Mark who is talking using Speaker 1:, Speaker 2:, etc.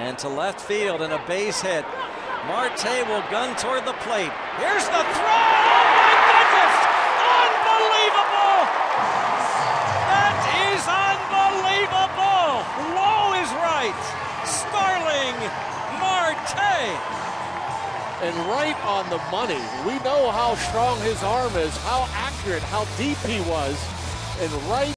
Speaker 1: And to left field and a base hit. Marte will gun toward the plate. Here's the throw! Oh my goodness! Unbelievable! That is unbelievable! Low is right. Starling Marte.
Speaker 2: And right on the money. We know how strong his arm is, how accurate, how deep he was. And right